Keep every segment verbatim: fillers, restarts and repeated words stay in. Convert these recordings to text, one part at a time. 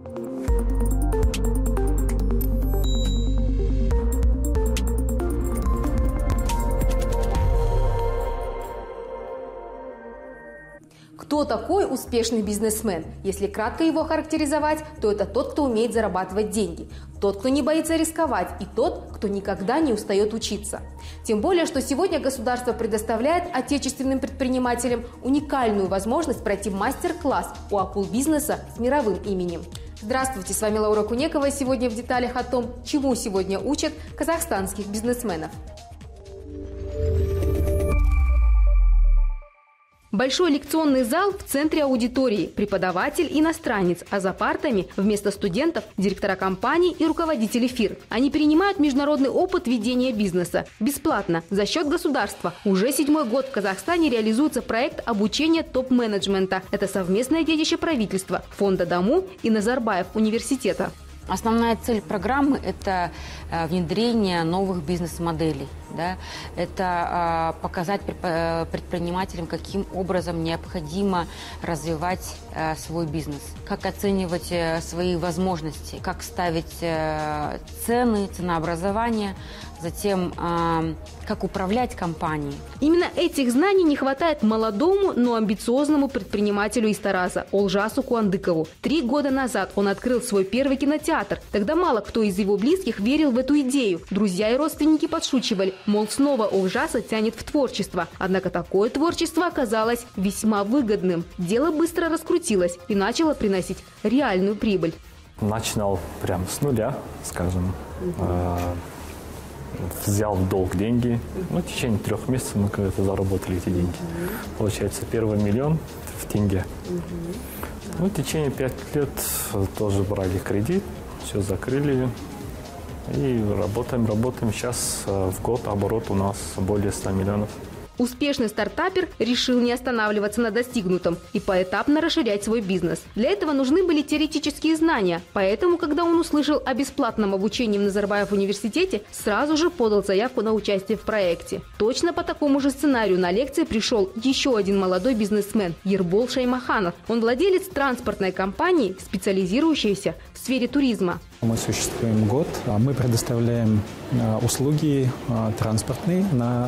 Кто такой успешный бизнесмен? Если кратко его характеризовать, то это тот, кто умеет зарабатывать деньги, тот, кто не боится рисковать, и тот, кто никогда не устает учиться. Тем более, что сегодня государство предоставляет отечественным предпринимателям уникальную возможность пройти мастер-класс у акул бизнеса с мировым именем. Здравствуйте, с вами Лаура Кунекова. Сегодня в деталях о том, чему сегодня учат казахстанских бизнесменов. Большой лекционный зал в центре аудитории, преподаватель иностранец, а за партами вместо студентов директора компаний и руководители фирм. Они перенимают международный опыт ведения бизнеса бесплатно за счет государства. Уже седьмой год в Казахстане реализуется проект обучения топ-менеджмента. Это совместное детище правительства, фонда Даму и Назарбаев университета. Основная цель программы – это внедрение новых бизнес-моделей. Да? Это показать предпринимателям, каким образом необходимо развивать свой бизнес, как оценивать свои возможности, как ставить цены, ценообразование, затем как управлять компанией. Именно этих знаний не хватает молодому, но амбициозному предпринимателю из Тараза Олжасу Куандыкову. Три года назад он открыл свой первый кинотеатр. Тогда мало кто из его близких верил в эту идею. Друзья и родственники подшучивали, мол, снова Олжаса тянет в творчество. Однако такое творчество оказалось весьма выгодным. Дело быстро раскрутилось и начало приносить реальную прибыль. Начинал прям с нуля, скажем. Взял в долг деньги. Ну, в течение трех месяцев мы когда-то заработали эти деньги. Получается, первый миллион в тенге. Ну, в течение пяти лет тоже брали кредит, все закрыли. И работаем, работаем. Сейчас в год оборот у нас более ста миллионов. Успешный стартапер решил не останавливаться на достигнутом и поэтапно расширять свой бизнес. Для этого нужны были теоретические знания. Поэтому, когда он услышал о бесплатном обучении в Назарбаев университете, сразу же подал заявку на участие в проекте. Точно по такому же сценарию на лекции пришел еще один молодой бизнесмен – Ербол Шаймаханов. Он владелец транспортной компании, специализирующейся в сфере туризма. Мы существуем год. Мы предоставляем услуги транспортные на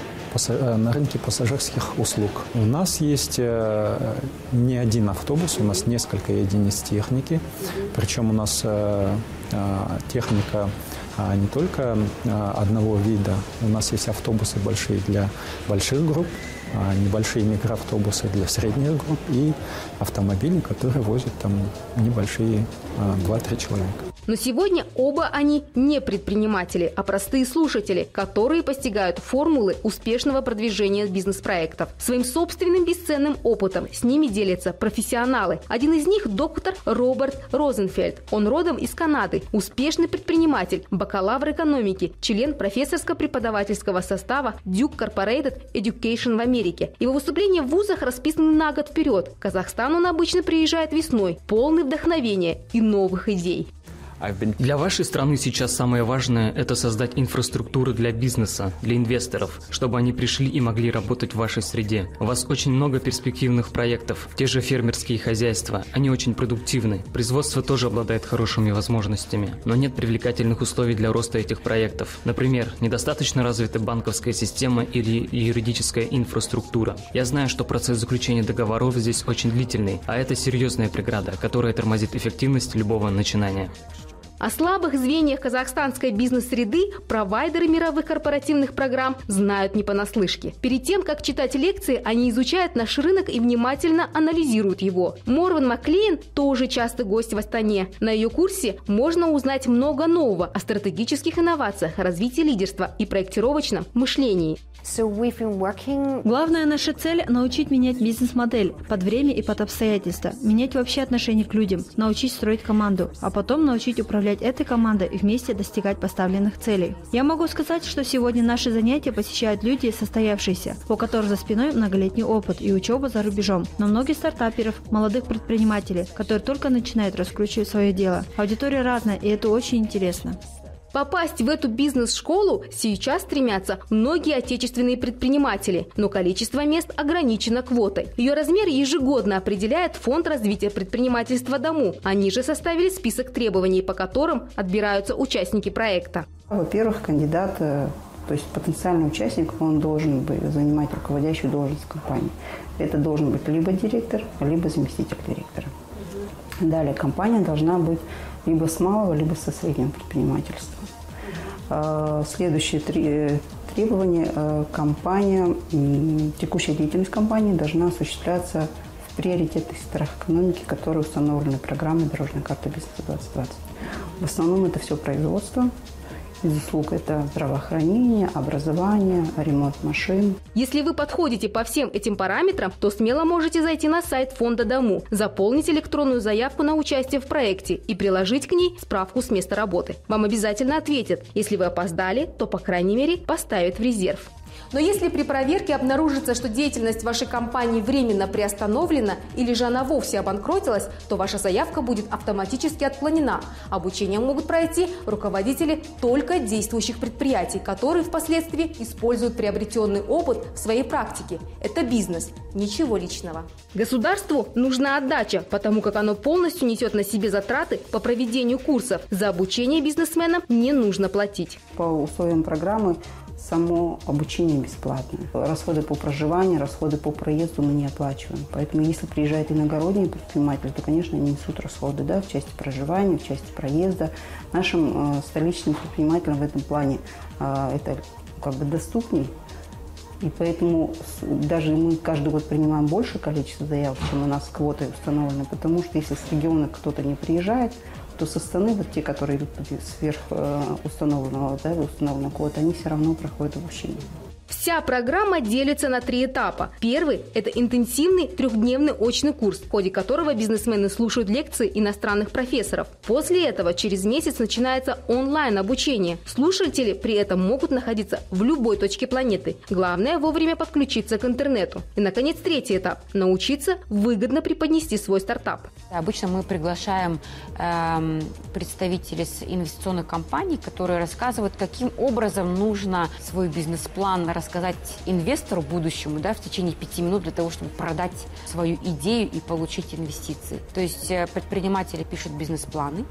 на рынке пассажирских услуг. У нас есть э, не один автобус, у нас несколько единиц техники. Причем у нас э, э, техника э, не только э, одного вида. У нас есть автобусы большие для больших групп, э, небольшие микроавтобусы для средних групп и автомобили, которые возят там небольшие э, два-три человека. Но сегодня оба они не предприниматели, а простые слушатели, которые постигают формулы успешного продвижения бизнес-проектов. Своим собственным бесценным опытом с ними делятся профессионалы. Один из них – доктор Роберт Розенфельд. Он родом из Канады, успешный предприниматель, бакалавр экономики, член профессорско-преподавательского состава Duke Corporated Education в Америке. Его выступления в вузах расписаны на год вперед. В Казахстан он обычно приезжает весной, полный вдохновения и новых идей. Для вашей страны сейчас самое важное – это создать инфраструктуру для бизнеса, для инвесторов, чтобы они пришли и могли работать в вашей среде. У вас очень много перспективных проектов, те же фермерские хозяйства, они очень продуктивны. Производство тоже обладает хорошими возможностями, но нет привлекательных условий для роста этих проектов. Например, недостаточно развита банковская система или юридическая инфраструктура. Я знаю, что процесс заключения договоров здесь очень длительный, а это серьезная преграда, которая тормозит эффективность любого начинания. О слабых звеньях казахстанской бизнес-среды провайдеры мировых корпоративных программ знают не понаслышке. Перед тем, как читать лекции, они изучают наш рынок и внимательно анализируют его. Морван Маклейн тоже частый гость в Астане. На ее курсе можно узнать много нового о стратегических инновациях, развитии лидерства и проектировочном мышлении. Главная наша цель – научить менять бизнес-модель под время и под обстоятельства, менять вообще отношение к людям, научить строить команду, а потом научить управлять этой командой и вместе достигать поставленных целей. Я могу сказать, что сегодня наши занятия посещают люди состоявшиеся, у которых за спиной многолетний опыт и учеба за рубежом, но многие стартаперов, молодых предпринимателей, которые только начинают раскручивать свое дело. Аудитория разная, и это очень интересно. Попасть в эту бизнес-школу сейчас стремятся многие отечественные предприниматели, но количество мест ограничено квотой. Ее размер ежегодно определяет Фонд развития предпринимательства «Дому». Они же составили список требований, по которым отбираются участники проекта. Во-первых, кандидат, то есть потенциальный участник, он должен быть, занимать руководящую должность в компании. Это должен быть либо директор, либо заместитель директора. Далее, компания должна быть либо с малого, либо со среднего предпринимательства. Следующие три требования. Компания, текущая деятельность компании должна осуществляться в приоритетных сферах экономики, которые установлены программой «Дорожная карта бизнеса двадцать двадцать». В основном это все производство. Из услуг это здравоохранение, образование, ремонт машин. Если вы подходите по всем этим параметрам, то смело можете зайти на сайт фонда «Дому», заполнить электронную заявку на участие в проекте и приложить к ней справку с места работы. Вам обязательно ответят. Если вы опоздали, то, по крайней мере, поставят в резерв. Но если при проверке обнаружится, что деятельность вашей компании временно приостановлена или же она вовсе обанкротилась, то ваша заявка будет автоматически отклонена. Обучение могут пройти руководители только действующих предприятий, которые впоследствии используют приобретенный опыт в своей практике. Это бизнес, ничего личного. Государству нужна отдача, потому как оно полностью несет на себе затраты по проведению курсов. За обучение бизнесменам не нужно платить. По условиям программы само обучение бесплатное. Расходы по проживанию, расходы по проезду мы не оплачиваем. Поэтому если приезжает иногородний предприниматель, то, конечно, они несут расходы, да, в части проживания, в части проезда. Нашим э, столичным предпринимателям в этом плане э, это как бы доступней. И поэтому даже мы каждый год принимаем больше количество заявок, чем у нас квоты установлены, потому что если с региона кто-то не приезжает, то со стороны, вот те, которые идут сверх э, установленного, да, установленного квота, они все равно проходят обучение. Вся программа делится на три этапа. Первый – это интенсивный трехдневный очный курс, в ходе которого бизнесмены слушают лекции иностранных профессоров. После этого через месяц начинается онлайн-обучение. Слушатели при этом могут находиться в любой точке планеты. Главное – вовремя подключиться к интернету. И, наконец, третий этап – научиться выгодно преподнести свой стартап. Обычно мы приглашаем э, представителей с инвестиционных компаний, которые рассказывают, каким образом нужно свой бизнес-план рассказать инвестору будущему, да, в течение пяти минут для того, чтобы продать свою идею и получить инвестиции. То есть предприниматели пишут бизнес-планы,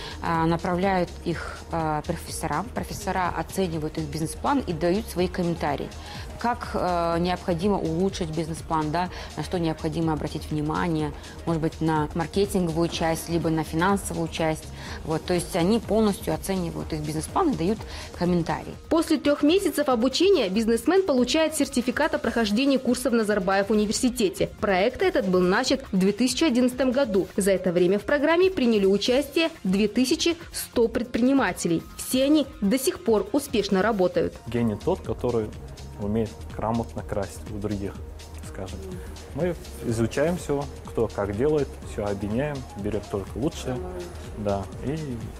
направляют их профессорам, профессора оценивают их бизнес-план и дают свои комментарии. Как э, необходимо улучшить бизнес-план, да, на что необходимо обратить внимание, может быть, на маркетинговую часть, либо на финансовую часть. Вот, то есть они полностью оценивают их бизнес-план и дают комментарии. После трех месяцев обучения бизнесмен получает сертификат о прохождении курса в Назарбаев университете. Проект этот был начат в две тысячи одиннадцатом году. За это время в программе приняли участие две тысячи сто предпринимателей. Все они до сих пор успешно работают. Гений тот, который умеет грамотно красть у других, скажем. Мы изучаем все, кто как делает, все объединяем, берем только лучшее, да, и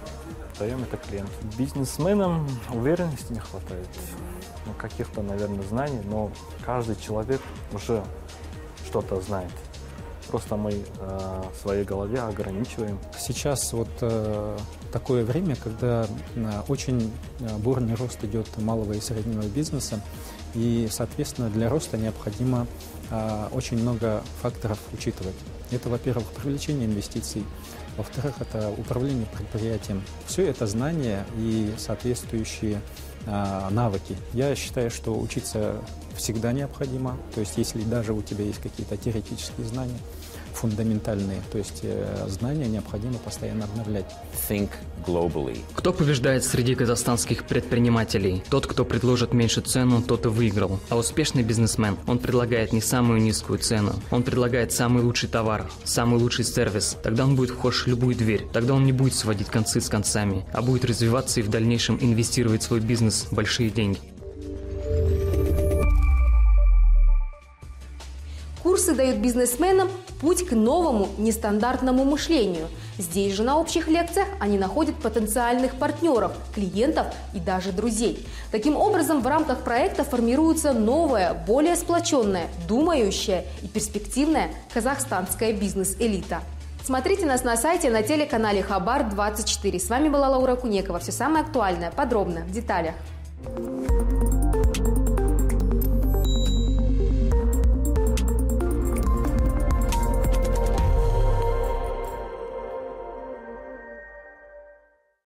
даем это клиенту. Бизнесменам уверенности не хватает, ну, каких-то, наверное, знаний, но каждый человек уже что-то знает. Просто мы э, в своей голове ограничиваем. Сейчас вот э, такое время, когда э, очень бурный рост идет малого и среднего бизнеса, и, соответственно, для роста необходимо э, очень много факторов учитывать. Это, во-первых, привлечение инвестиций, во-вторых, это управление предприятием. Все это знания и соответствующие э, навыки. Я считаю, что учиться всегда необходимо. То есть, если даже у тебя есть какие-то теоретические знания, фундаментальные, то есть э, знания необходимо постоянно обновлять. Think globally. Кто побеждает среди казахстанских предпринимателей? Тот, кто предложит меньше цену, тот и выиграл. А успешный бизнесмен, он предлагает не самую низкую цену, он предлагает самый лучший товар, самый лучший сервис. Тогда он будет вхож в любую дверь. Тогда он не будет сводить концы с концами, а будет развиваться и в дальнейшем инвестировать в свой бизнес большие деньги. Курсы дают бизнесменам путь к новому нестандартному мышлению. Здесь же на общих лекциях они находят потенциальных партнеров, клиентов и даже друзей. Таким образом, в рамках проекта формируется новая, более сплоченная, думающая и перспективная казахстанская бизнес-элита. Смотрите нас на сайте, на телеканале Хабар двадцать четыре. С вами была Лаура Кунекова. Все самое актуальное, подробно, в деталях.